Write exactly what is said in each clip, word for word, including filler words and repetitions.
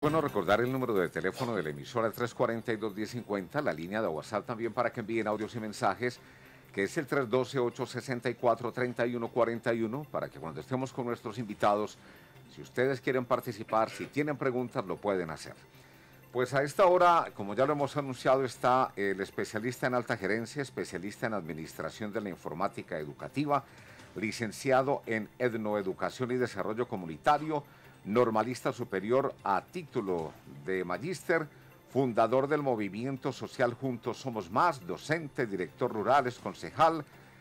Bueno, recordar el número de teléfono de la emisora tres cuarenta y dos diez cincuenta, la línea de WhatsApp también para que envíen audios y mensajes, que es el tres uno dos, ocho seis cuatro, tres uno cuatro uno, para que cuando estemos con nuestros invitados, si ustedes quieren participar, si tienen preguntas, lo pueden hacer. Pues a esta hora, como ya lo hemos anunciado, está el especialista en alta gerencia, especialista en administración de la informática educativa, licenciado en etnoeducación y desarrollo comunitario, normalista superior a título de magíster, fundador del movimiento social Juntos Somos Más, docente, director rural, es concejal,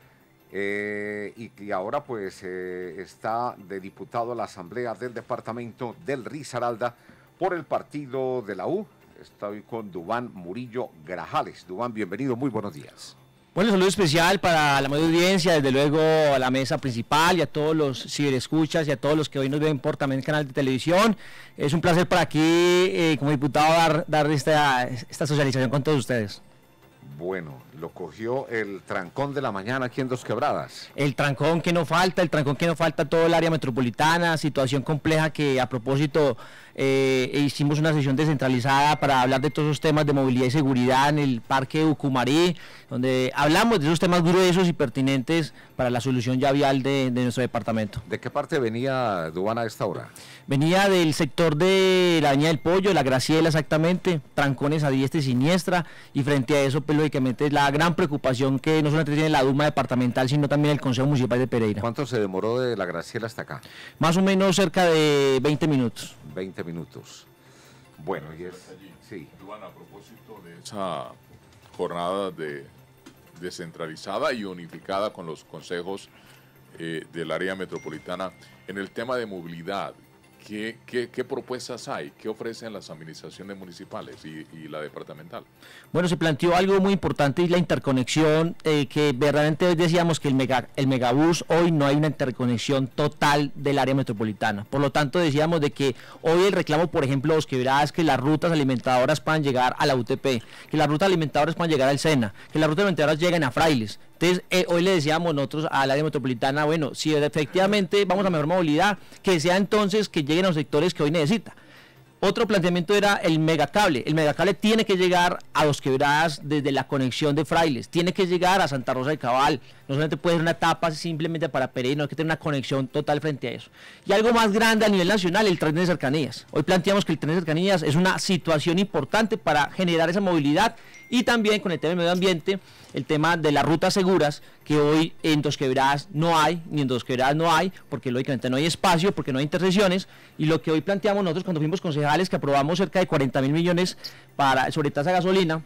eh, y, y ahora pues eh, está de diputado a la Asamblea del Departamento del Risaralda por el partido de la U. Estoy con Duván Murillo Grajales. Duván, bienvenido, muy buenos días. Bueno, saludo especial para la mayor audiencia, desde luego a la mesa principal y a todos los ciberescuchas y a todos los que hoy nos ven por también el canal de televisión. Es un placer para aquí, eh, como diputado, dar, dar esta, esta socialización con todos ustedes. Bueno, lo cogió el trancón de la mañana aquí en Dos Quebradas. El trancón que no falta, el trancón que no falta todo el área metropolitana, situación compleja que a propósito eh, hicimos una sesión descentralizada para hablar de todos esos temas de movilidad y seguridad en el Parque Ucumarí, donde hablamos de esos temas gruesos y pertinentes para la solución ya vial de, de nuestro departamento. ¿De qué parte venía Duván a esta hora? Venía del sector de la Avenida del Pollo, la Graciela exactamente, trancones a diestra y siniestra, y frente a eso pues lógicamente es la gran preocupación que no solamente tiene la Duma departamental, sino también el Consejo Municipal de Pereira. ¿Cuánto se demoró de la Graciela hasta acá? Más o menos cerca de veinte minutos. veinte minutos. Bueno, y es... Sí. Iván, a propósito de esa jornada de descentralizada y unificada con los consejos eh, del área metropolitana, en el tema de movilidad, ¿Qué, qué, ¿qué propuestas hay? ¿Qué ofrecen las administraciones municipales y, y la departamental? Bueno, se planteó algo muy importante y la interconexión, eh, que verdaderamente hoy decíamos que el, mega, el megabús, hoy no hay una interconexión total del área metropolitana. Por lo tanto, decíamos de que hoy el reclamo, por ejemplo, los quebradas, que las rutas alimentadoras puedan llegar a la U T P, que las rutas alimentadoras puedan llegar al SENA, que las rutas alimentadoras lleguen a Frailes. Entonces, eh, hoy le decíamos nosotros al área metropolitana, bueno, si efectivamente vamos a mejor movilidad, que sea entonces que lleguen a los sectores que hoy necesita. Otro planteamiento era el megacable. El megacable tiene que llegar a Dos Quebradas desde la conexión de Frailes, tiene que llegar a Santa Rosa de Cabal, no solamente puede ser una etapa simplemente para Pereira, no hay que tener una conexión total frente a eso. Y algo más grande a nivel nacional, el tren de cercanías. Hoy planteamos que el tren de cercanías es una situación importante para generar esa movilidad, y también con el tema del medio ambiente, el tema de las rutas seguras, que hoy en Dos Quebradas no hay, ni en Dos Quebradas no hay, porque lógicamente no hay espacio, porque no hay intersecciones, y lo que hoy planteamos nosotros cuando fuimos concejales, que aprobamos cerca de cuarenta mil millones para, sobre tasa de gasolina,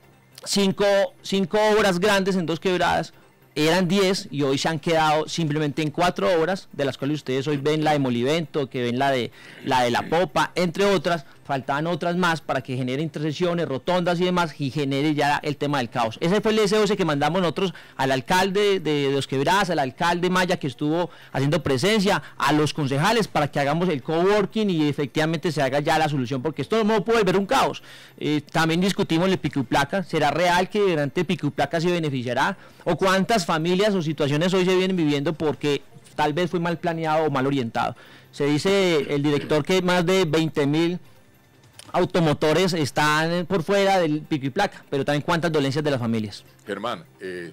cinco, cinco obras grandes en Dos Quebradas, eran diez y hoy se han quedado simplemente en cuatro obras, de las cuales ustedes hoy ven la de Molivento, que ven la de la de La Popa, entre otras. Faltaban otras más para que genere intersecciones, rotondas y demás, y genere ya el tema del caos. Ese fue el S O S que mandamos nosotros al alcalde de Dos Quebradas, al alcalde Maya, que estuvo haciendo presencia, a los concejales, para que hagamos el coworking y efectivamente se haga ya la solución, porque esto no puede volver un caos. Eh, también discutimos el pico y placa. ¿Será real que durante el pico y placa se beneficiará? ¿O cuántas familias o situaciones hoy se vienen viviendo porque tal vez fue mal planeado o mal orientado? Se dice el director que más de veinte mil automotores están por fuera del pico y placa, pero también cuántas dolencias de las familias. Germán, eh,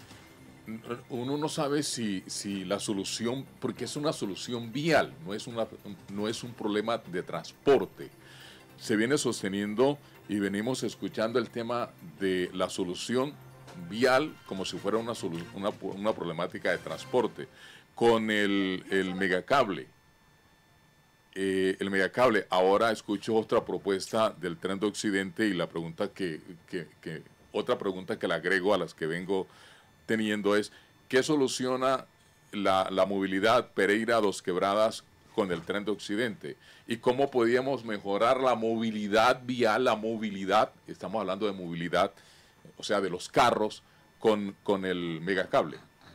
uno no sabe si, si la solución, porque es una solución vial, no es, una, no es un problema de transporte. Se viene sosteniendo y venimos escuchando el tema de la solución vial como si fuera una, una, una problemática de transporte. Con el, el megacable, Eh, el megacable, ahora escucho otra propuesta del Tren de Occidente, y la pregunta que, que, que, otra pregunta que le agrego a las que vengo teniendo es, ¿qué soluciona la, la movilidad Pereira-Dos Quebradas con el Tren de Occidente? ¿Y cómo podíamos mejorar la movilidad vial, la movilidad, estamos hablando de movilidad, o sea, de los carros, con, con el megacable?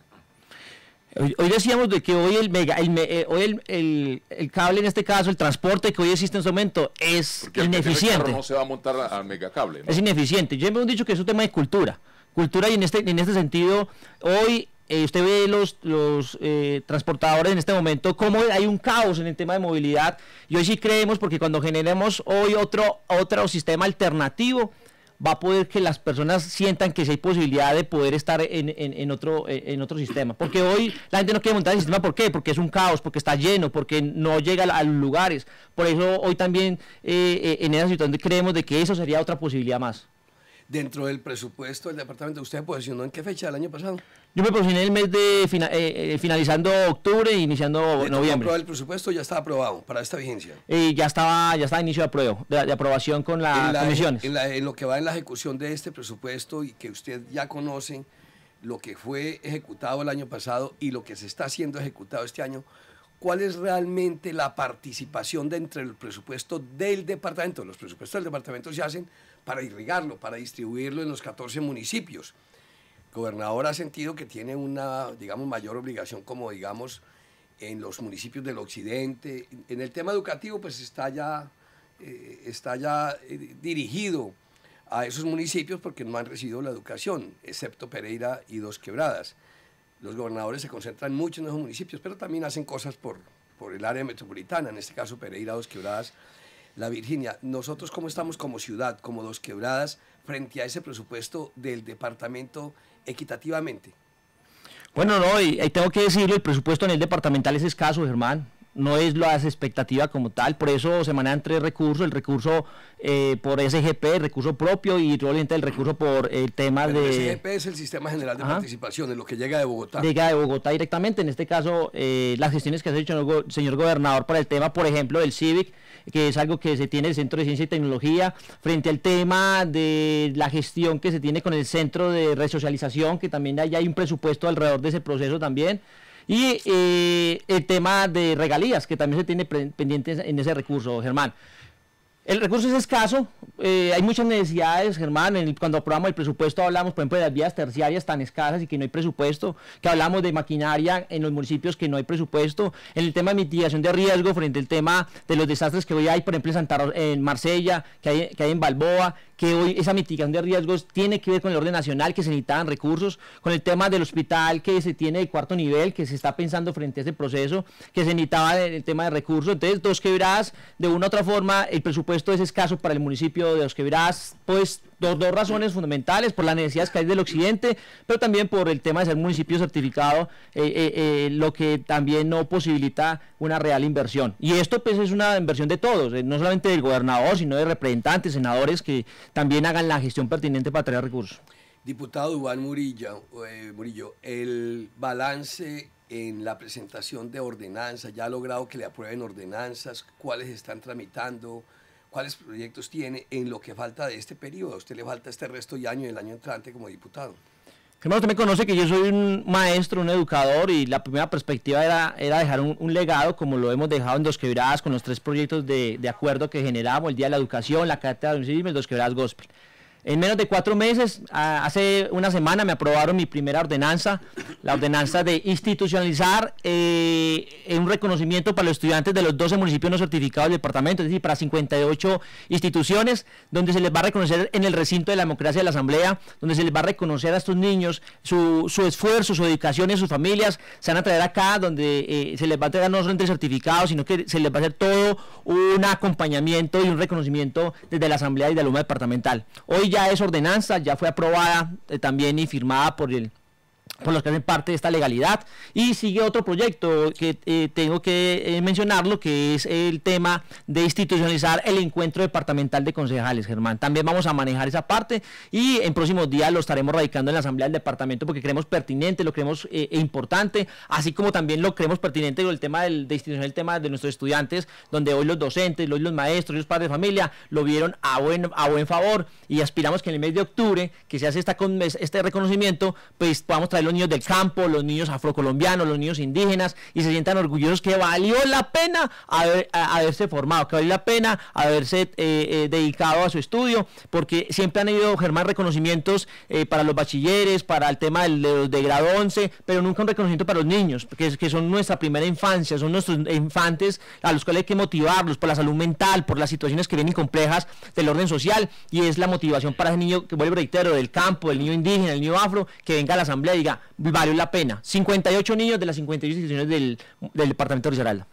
Hoy, hoy decíamos de que hoy el mega, el, eh, hoy el, el, el cable, en este caso, el transporte que hoy existe en este momento es Porque ineficiente. Porque el no se va a montar al megacable, ¿no? Es ineficiente. Yo me he dicho que es un tema de cultura. Cultura, y en este, en este sentido, hoy eh, usted ve los, los eh, transportadores en este momento, cómo hay un caos en el tema de movilidad, y hoy sí creemos, porque cuando generemos hoy otro, otro sistema alternativo, va a poder que las personas sientan que sí hay posibilidad de poder estar en, en, en, otro, en otro sistema. Porque hoy la gente no quiere montar el sistema, ¿por qué? Porque es un caos, porque está lleno, porque no llega a los lugares. Por eso hoy también eh, en esa situación creemos de que eso sería otra posibilidad más. Dentro del presupuesto del departamento, ¿usted se posicionó en qué fecha del año pasado? Yo me posicioné el mes de fina, eh, eh, finalizando octubre e iniciando noviembre. ¿El presupuesto ya está aprobado para esta vigencia? Eh, ya estaba ya estaba inicio de, apruebo, de, de aprobación con las la, comisiones. En, la, en lo que va en la ejecución de este presupuesto y que usted ya conoce lo que fue ejecutado el año pasado y lo que se está haciendo ejecutado este año, ¿cuál es realmente la participación de entre el presupuesto del departamento? Los presupuestos del departamento se hacen para irrigarlo, para distribuirlo en los catorce municipios. El gobernador ha sentido que tiene una, digamos, mayor obligación, como digamos, en los municipios del occidente. En el tema educativo, pues está ya, eh, está ya eh, dirigido a esos municipios porque no han recibido la educación, excepto Pereira y Dos Quebradas. Los gobernadores se concentran mucho en esos municipios, pero también hacen cosas por, por el área metropolitana, en este caso Pereira, Dos Quebradas, La Virginia. Nosotros, ¿cómo estamos como ciudad, como Dos Quebradas, frente a ese presupuesto del departamento equitativamente? Bueno, no, y, y tengo que decirlo, el presupuesto en el departamental es escaso, Germán. No es la expectativa como tal, por eso se manejan tres recursos, el recurso eh, por S G P, el recurso propio y probablemente el recurso por el tema Pero de... el S G P es el Sistema General de Ajá. Participación, es lo que llega de Bogotá. Llega de Bogotá directamente, en este caso eh, las gestiones que ha hecho el señor gobernador para el tema, por ejemplo, del CIVIC, que es algo que se tiene el Centro de Ciencia y Tecnología, frente al tema de la gestión que se tiene con el Centro de Resocialización, que también hay, hay un presupuesto alrededor de ese proceso también. Y eh, el tema de regalías, que también se tiene pendientes en ese recurso, Germán. El recurso es escaso, eh, hay muchas necesidades, Germán. En el, cuando aprobamos el presupuesto hablamos, por ejemplo, de las vías terciarias tan escasas y que no hay presupuesto, que hablamos de maquinaria en los municipios que no hay presupuesto, en el tema de mitigación de riesgo frente al tema de los desastres que hoy hay, por ejemplo, en, Santa, en Marsella, que hay, que hay en Balboa, que hoy esa mitigación de riesgos tiene que ver con el orden nacional, que se necesitaban recursos, con el tema del hospital que se tiene de cuarto nivel, que se está pensando frente a ese proceso, que se necesitaba el tema de recursos. Entonces, Dos Quebradas, de una u otra forma, el presupuesto es escaso para el municipio de Dos Quebradas, pues dos, dos razones fundamentales, por las necesidades que hay del occidente, pero también por el tema de ser municipio certificado, eh, eh, eh, lo que también no posibilita una real inversión. Y esto pues es una inversión de todos, eh, no solamente del gobernador, sino de representantes, senadores que también hagan la gestión pertinente para traer recursos. Diputado Duván Murillo, eh, Murillo, el balance en la presentación de ordenanzas, ya ha logrado que le aprueben ordenanzas, cuáles están tramitando, cuáles proyectos tiene en lo que falta de este periodo. A usted le falta este resto de año y el año entrante como diputado. Primero, usted me conoce que yo soy un maestro, un educador, y la primera perspectiva era, era dejar un, un legado como lo hemos dejado en Dos Quebradas con los tres proyectos de, de acuerdo que generamos, el Día de la Educación, la Cátedra de Civismo y el Dos Quebradas Gospel. En menos de cuatro meses, a, hace una semana me aprobaron mi primera ordenanza, la ordenanza de institucionalizar eh, un reconocimiento para los estudiantes de los doce municipios no certificados del departamento, es decir, para cincuenta y ocho instituciones, donde se les va a reconocer en el recinto de la democracia de la Asamblea, donde se les va a reconocer a estos niños su, su esfuerzo, su dedicación y sus familias. Se van a traer acá, donde eh, se les va a entregar no solamente el certificado, sino que se les va a hacer todo un acompañamiento y un reconocimiento desde la Asamblea y de la Luma departamental. Hoy ya Ya es ordenanza, ya fue aprobada eh, también y firmada por el por los que hacen parte de esta legalidad, y sigue otro proyecto que eh, tengo que eh, mencionarlo, que es el tema de institucionalizar el encuentro departamental de concejales, Germán. También vamos a manejar esa parte y en próximos días lo estaremos radicando en la Asamblea del Departamento porque creemos pertinente, lo creemos eh, importante, así como también lo creemos pertinente el tema del, de institucionalizar el tema de nuestros estudiantes, donde hoy los docentes, hoy los maestros, hoy los padres de familia lo vieron a buen, a buen favor, y aspiramos que en el mes de octubre, que se hace esta, este reconocimiento, pues podamos traer los niños del campo, los niños afrocolombianos, los niños indígenas, y se sientan orgullosos que valió la pena haber, a, haberse formado, que valió la pena haberse eh, eh, dedicado a su estudio, porque siempre han habido, Germán, reconocimientos eh, para los bachilleres, para el tema del, de los de grado once, pero nunca un reconocimiento para los niños, que, que son nuestra primera infancia, son nuestros infantes a los cuales hay que motivarlos por la salud mental, por las situaciones que vienen complejas del orden social, y es la motivación para ese niño, que vuelvo a reitero, del campo, del niño indígena, del niño afro, que venga a la Asamblea y diga, oiga, valió la pena. cincuenta y ocho niños de las cincuenta y ocho instituciones del, del departamento de Risaralda.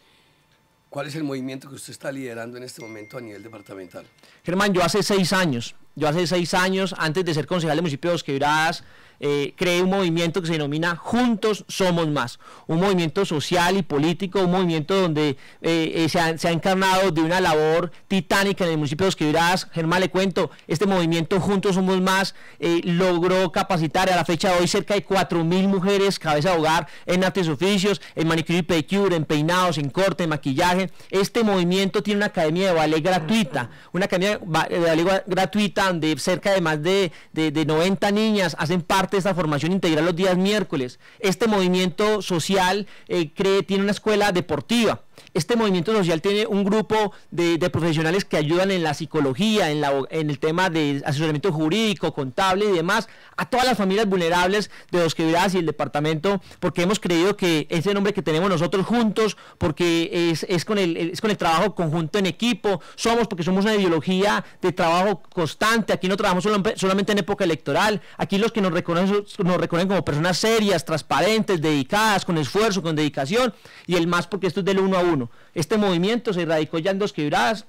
¿Cuál es el movimiento que usted está liderando en este momento a nivel departamental? Germán, yo hace seis años, yo hace seis años, antes de ser concejal del municipio de Dos Quebradas, eh, creé un movimiento que se denomina Juntos Somos Más, un movimiento social y político, un movimiento donde eh, eh, se, ha, se ha encarnado de una labor titánica en el municipio de Dos Quebradas. Germán, le cuento, este movimiento Juntos Somos Más eh, logró capacitar a la fecha de hoy cerca de cuatro mil mujeres cabeza de hogar en artes y oficios, en manicure y pedicure, en peinados, en corte, en maquillaje. Este movimiento tiene una academia de ballet gratuita, una academia de ballet gratuita donde cerca de más de, de, de noventa niñas hacen parte de esta formación integral los días miércoles. Este movimiento social eh, cree, tiene una escuela deportiva. Este movimiento social tiene un grupo de, de profesionales que ayudan en la psicología, en, la, en el tema de asesoramiento jurídico, contable y demás, a todas las familias vulnerables de Dos Quebradas y el departamento, porque hemos creído que ese nombre que tenemos nosotros juntos, porque es, es, con el, es con el trabajo conjunto en equipo, somos porque somos una ideología de trabajo constante, aquí no trabajamos solo, solamente en época electoral, aquí los que nos reconocen, nos reconocen como personas serias, transparentes, dedicadas, con esfuerzo, con dedicación, y el más porque esto es del uno a uno. Este movimiento se radicó ya en Dos Quebradas,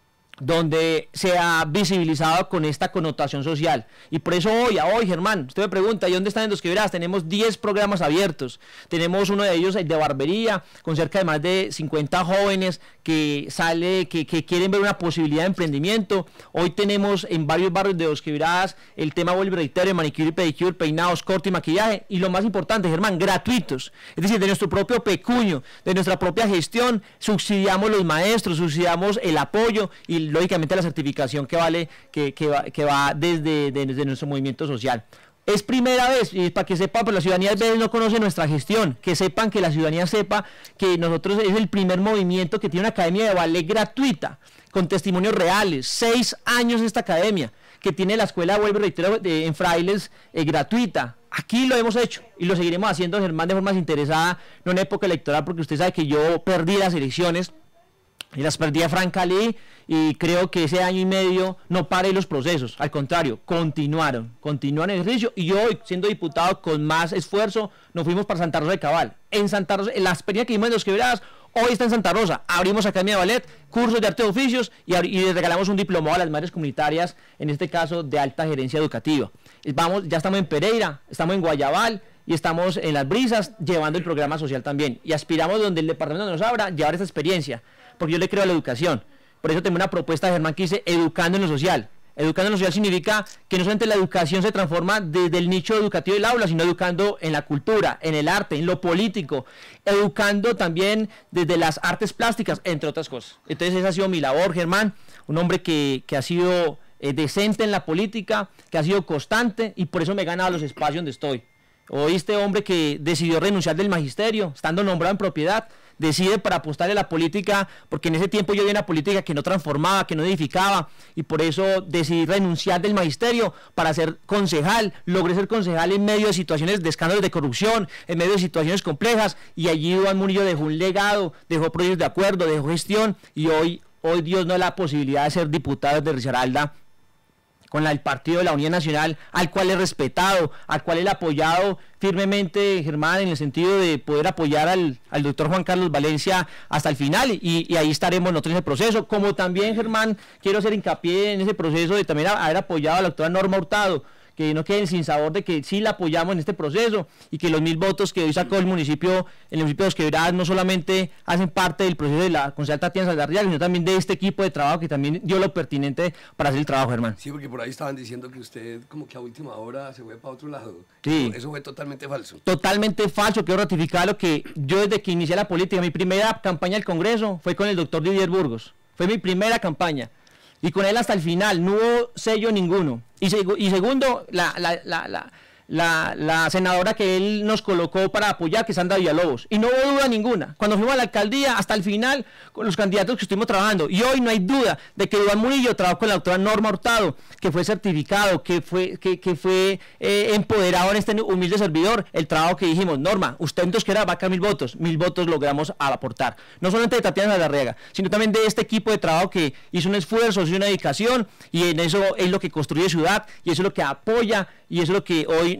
donde se ha visibilizado con esta connotación social. Y por eso hoy, a hoy, Germán, usted me pregunta, ¿y dónde están en Dos Quebradas? Tenemos diez programas abiertos. Tenemos uno de ellos, el de barbería, con cerca de más de cincuenta jóvenes que sale, que, que quieren ver una posibilidad de emprendimiento. Hoy tenemos en varios barrios de Dos Quebradas el tema vuelve reitero, manicure y pedicure, peinados, corte y maquillaje. Y lo más importante, Germán, gratuitos. Es decir, de nuestro propio pecunio, de nuestra propia gestión, subsidiamos los maestros, subsidiamos el apoyo y lógicamente la certificación que vale, que, que, va, que va desde, desde nuestro movimiento social. Es primera vez, y para que sepan, pues la ciudadanía a veces no conoce nuestra gestión, que sepan, que la ciudadanía sepa que nosotros es el primer movimiento que tiene una academia de ballet gratuita, con testimonios reales, seis años esta academia, que tiene la escuela, vuelvo y reitero, de, en Frailes, eh, gratuita. Aquí lo hemos hecho y lo seguiremos haciendo, Germán, de forma desinteresada, no en época electoral, porque usted sabe que yo perdí las elecciones, y las perdí a Francalí, y creo que ese año y medio no paré los procesos, al contrario, continuaron, continuaron el ejercicio, y hoy, siendo diputado con más esfuerzo, nos fuimos para Santa Rosa de Cabal. En Santa Rosa, en la experiencia que vimos en Dos Quebradas, hoy está en Santa Rosa, abrimos academia de ballet, cursos de arte de oficios, y, y les regalamos un diplomado a las madres comunitarias, en este caso de alta gerencia educativa. Vamos, ya estamos en Pereira, estamos en Guayabal, y estamos en Las Brisas, llevando el programa social también, y aspiramos donde el departamento nos abra, llevar esta experiencia, porque yo le creo a la educación. Por eso tengo una propuesta de Germán que dice educando en lo social. Educando en lo social significa que no solamente la educación se transforma desde el nicho educativo del aula, sino educando en la cultura, en el arte, en lo político, educando también desde las artes plásticas, entre otras cosas. Entonces esa ha sido mi labor, Germán, un hombre que, que ha sido eh, decente en la política, que ha sido constante, y por eso me he ganado los espacios donde estoy. Hoy este hombre que decidió renunciar del magisterio, estando nombrado en propiedad, decide para apostarle a la política, porque en ese tiempo yo vi una política que no transformaba, que no edificaba, y por eso decidí renunciar del magisterio para ser concejal. Logré ser concejal en medio de situaciones de escándalos de corrupción, en medio de situaciones complejas, y allí Iván Murillo dejó un legado, dejó proyectos de acuerdo, dejó gestión, y hoy, hoy Dios nos da la posibilidad de ser diputados de Risaralda, con la, el Partido de la Unidad Nacional, al cual he respetado, al cual he apoyado firmemente, Germán, en el sentido de poder apoyar al, al doctor Juan Carlos Valencia hasta el final, y, y ahí estaremos nosotros en ese proceso, como también, Germán, quiero hacer hincapié en ese proceso de también haber apoyado a la doctora Norma Hurtado, que no queden sin sabor de que sí la apoyamos en este proceso, y que los mil votos que hoy sacó el municipio, el municipio de Dos Quebradas, no solamente hacen parte del proceso de la concejal Tatiana Saldarriaga, sino también de este equipo de trabajo que también dio lo pertinente para hacer el trabajo, Germán. Sí, porque por ahí estaban diciendo que usted como que a última hora se fue para otro lado. Sí. Eso fue totalmente falso. Totalmente falso. Quiero ratificar lo que yo desde que inicié la política, mi primera campaña al Congreso fue con el doctor Didier Burgos. Fue mi primera campaña. Y con él hasta el final, no hubo sello ninguno. Y, seg y segundo, la, la, la, la, la, la senadora que él nos colocó para apoyar, que es Sandra Villalobos. Y no hubo duda ninguna. Cuando fuimos a la alcaldía, hasta el final, con los candidatos que estuvimos trabajando. Y hoy no hay duda de que Iván Murillo trabajó con la doctora Norma Hurtado, que fue certificado, que fue, que, que fue eh, empoderado en este humilde servidor. El trabajo que dijimos, Norma, usted en Dos Quebradas va a caer mil votos. Mil votos logramos aportar. No solamente de Tatiana Saldarriaga, sino también de este equipo de trabajo que hizo un esfuerzo, hizo una dedicación, y en eso es lo que construye ciudad, y eso es lo que apoya, y eso es lo que hoy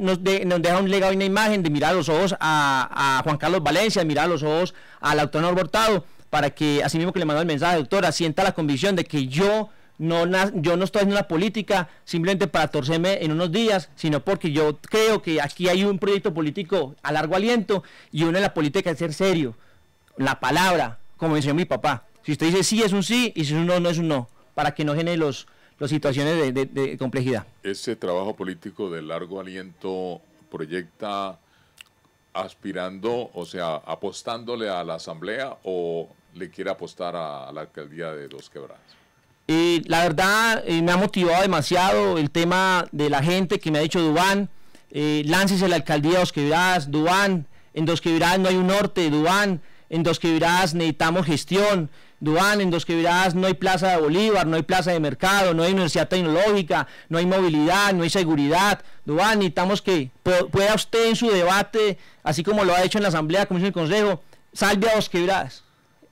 nos, de, nos deja un legado y una imagen de mirar a los ojos a, a Juan Carlos Valencia, mirar a los ojos a la doctora Norma Hurtado, para que, así mismo que le mandó el mensaje, doctora, sienta la convicción de que yo no, yo no estoy haciendo una política simplemente para torcerme en unos días, sino porque yo creo que aquí hay un proyecto político a largo aliento, y uno en la política es ser serio, la palabra, como enseñó mi papá. Si usted dice sí es un sí, y si es un no, no es un no, para que no genere los, las situaciones de, de, de complejidad. Ese trabajo político de largo aliento proyecta aspirando, o sea, apostándole a la asamblea, o le quiere apostar a, a la alcaldía de Dos Quebradas. Eh, la verdad, eh, me ha motivado demasiado el tema de la gente que me ha dicho Duván, eh, láncese a la alcaldía de Dos Quebradas, Duván, en Dos Quebradas no hay un norte, Duván, en Dos Quebradas necesitamos gestión, Duván, en Dos Quebradas no hay plaza de Bolívar, no hay plaza de mercado, no hay universidad tecnológica, no hay movilidad, no hay seguridad, Duván, necesitamos que pueda usted en su debate, así como lo ha hecho en la asamblea, como hizo el consejo, salve a Dos Quebradas,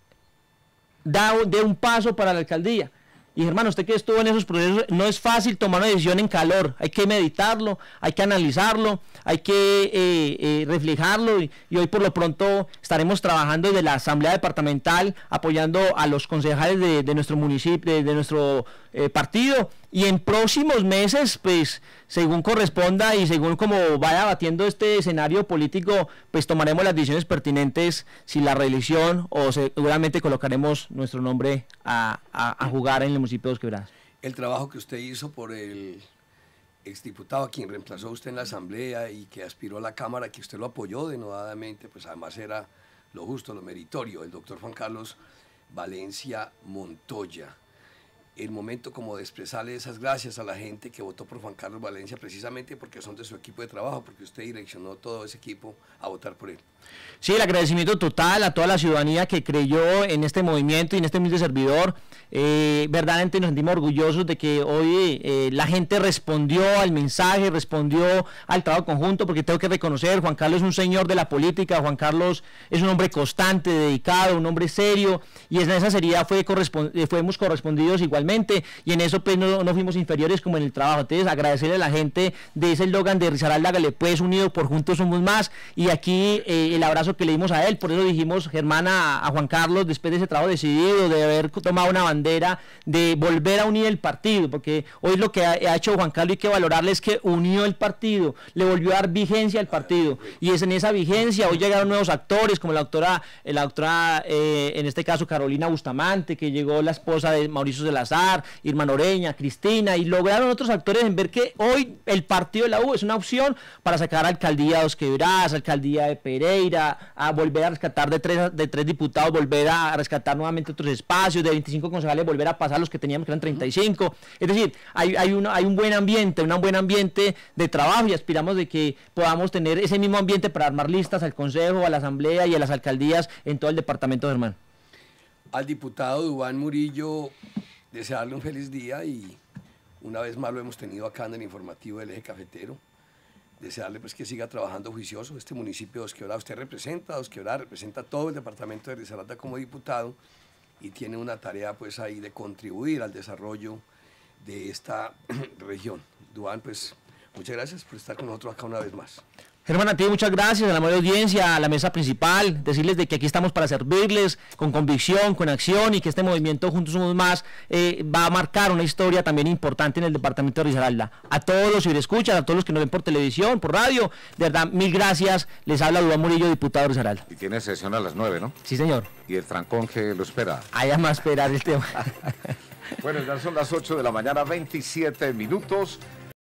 da de un paso para la alcaldía. Y hermano, usted que estuvo en esos procesos, no es fácil tomar una decisión en calor, hay que meditarlo, hay que analizarlo, hay que eh, eh, reflejarlo, y, y hoy por lo pronto estaremos trabajando desde la Asamblea Departamental, apoyando a los concejales de, de nuestro municipio, de, de nuestro eh, partido, y en próximos meses, pues, según corresponda y según como vaya batiendo este escenario político, pues tomaremos las decisiones pertinentes, si la reelección, o seguramente colocaremos nuestro nombre a, a, a jugar en el municipio de Dos Quebradas. El trabajo que usted hizo por el exdiputado a quien reemplazó usted en la asamblea y que aspiró a la Cámara, que usted lo apoyó denodadamente, pues además era lo justo, lo meritorio, el doctor Juan Carlos Valencia Montoya. El momento como de expresarle esas gracias a la gente que votó por Juan Carlos Valencia, precisamente porque son de su equipo de trabajo, porque usted direccionó todo ese equipo a votar por él. Sí, el agradecimiento total a toda la ciudadanía que creyó en este movimiento y en este humilde servidor. Eh, verdaderamente nos sentimos orgullosos de que hoy eh, la gente respondió al mensaje, respondió al trabajo conjunto, porque tengo que reconocer, Juan Carlos es un señor de la política, Juan Carlos es un hombre constante, dedicado, un hombre serio, y en esa seriedad fue correspond fuimos correspondidos igualmente, y en eso pues no, no fuimos inferiores como en el trabajo. Entonces agradecerle a la gente de ese eslogan de Risaralda, hágale pues, unido por juntos somos más, y aquí eh, el abrazo que le dimos a él, por eso dijimos, Germán, a, a Juan Carlos, después de ese trabajo decidido, de haber tomado una bandera, de volver a unir el partido, porque hoy lo que ha, ha hecho Juan Carlos, hay que valorarle, es que unió el partido, le volvió a dar vigencia al partido, y es en esa vigencia, hoy llegaron nuevos actores, como la doctora, la doctora eh, en este caso Carolina Bustamante, que llegó la esposa de Mauricio Salazar, Irma Noreña, Cristina, y lograron otros actores en ver que hoy el partido de la U es una opción para sacar alcaldía de Dos Quebradas, alcaldía de Pereira, a volver a rescatar de tres, de tres diputados, volver a rescatar nuevamente otros espacios, de veinticinco concejales volver a pasar los que teníamos, que eran treinta y cinco, es decir, hay, hay, una, hay un buen ambiente, un buen ambiente de trabajo, y aspiramos de que podamos tener ese mismo ambiente para armar listas al Consejo, a la Asamblea y a las alcaldías en todo el departamento de Germán. Al diputado Duván Murillo, desearle un feliz día, y una vez más lo hemos tenido acá en el informativo del Eje Cafetero. Desearle pues que siga trabajando juicioso. Este municipio de Dos Quebradas, usted representa, Dos Quebradas representa todo el departamento de Risaralda como diputado, y tiene una tarea pues ahí de contribuir al desarrollo de esta región. Duván, pues muchas gracias por estar con nosotros acá una vez más. Germán, a ti muchas gracias, a la mayor audiencia, a la mesa principal, decirles de que aquí estamos para servirles con convicción, con acción, y que este movimiento Juntos Somos Más eh, va a marcar una historia también importante en el departamento de Risaralda. A todos los que escuchan, a todos los que nos ven por televisión, por radio, de verdad, mil gracias. Les habla Duván Murillo, diputado de Risaralda. Y tiene sesión a las nueve, ¿no? Sí, señor. ¿Y el trancón que lo espera? Allá más esperar el tema. Bueno, ya son las ocho de la mañana, veintisiete minutos.